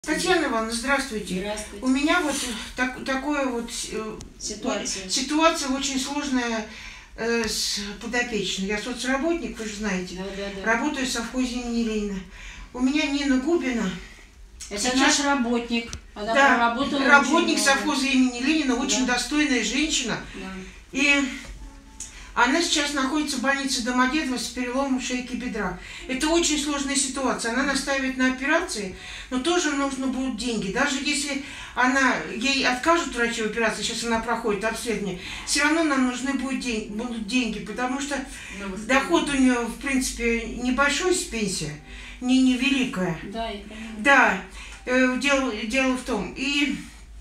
Татьяна Ивановна, здравствуйте. Здравствуйте. У меня вот такая вот ситуация очень сложная с подопечной. Я соцработник, вы же знаете. Да. Работаю в совхозе имени Ленина. У меня Нина Губина. Это сейчас наш работник. Она да, работник совхоза имени Ленина, очень достойная женщина. Да. И она сейчас находится в больнице Домодедово с переломом шейки бедра. Это очень сложная ситуация. Она настаивает на операции, но тоже нужно будут деньги. Даже если ей откажут врачи в операции, сейчас она проходит обследование, все равно нам нужны будут деньги, потому что доход у нее, в принципе, небольшой с пенсии, невеликая. Да, я понимаю. Да, дело в том. И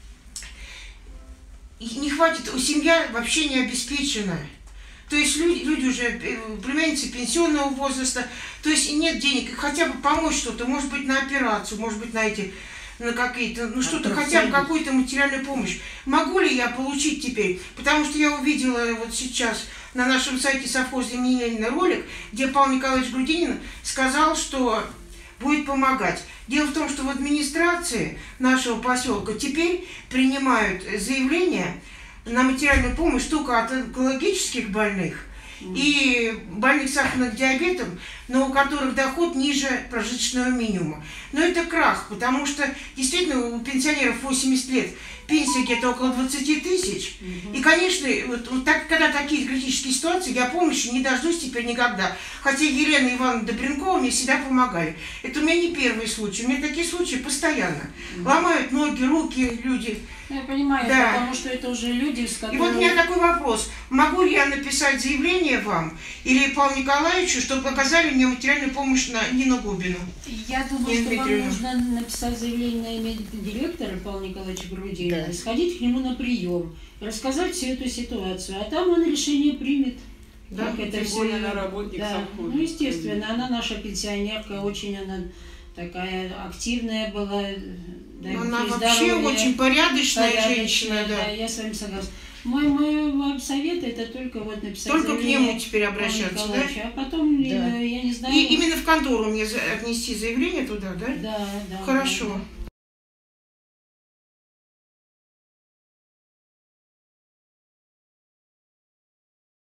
не хватит, семья вообще не обеспеченная. То есть люди уже, племянницы пенсионного возраста, то есть нет денег, хотя бы помочь что-то, может быть, на операцию, может быть, на какие-то, ну что-то, хотя бы какую-то материальную помощь. Могу ли я получить теперь? Потому что я увидела вот сейчас на нашем сайте совхоза имени Ленина ролик, где Павел Николаевич Грудинин сказал, что будет помогать. Дело в том, что в администрации нашего поселка теперь принимают заявления на материальную помощь только от онкологических больных и больных с сахарным диабетом, но у которых доход ниже прожиточного минимума. Но это крах, потому что действительно у пенсионеров 80 лет пенсия где-то около 20 тысяч. И, конечно, когда такие критические ситуации, я помощи не дождусь теперь никогда. Хотя Елена Ивановна Добренкова мне всегда помогали. Это у меня не первый случай. У меня такие случаи постоянно. Ломают ноги, руки люди. Я понимаю, да. Потому что это уже люди, с которыми... И вот у меня такой вопрос. Могу ли я написать заявление вам или Павлу Николаевичу, чтобы оказали мне материальную помощь на Нину Губину? Я думаю, что вам нужно написать заявление на имя директора Павла Николаевича Грудинина, сходить к нему на прием, рассказать всю эту ситуацию, а там он решение примет. Да, как это все. Она работник совхоза. Ну, естественно, она наша пенсионерка, очень она такая активная была. Она вообще очень порядочная женщина, да. Я с вами согласна. Мой вам совет это только вот написать. Только к нему теперь обращаться, да? А потом, я не знаю. И именно в контору мне отнести заявление туда, да? Да. Хорошо.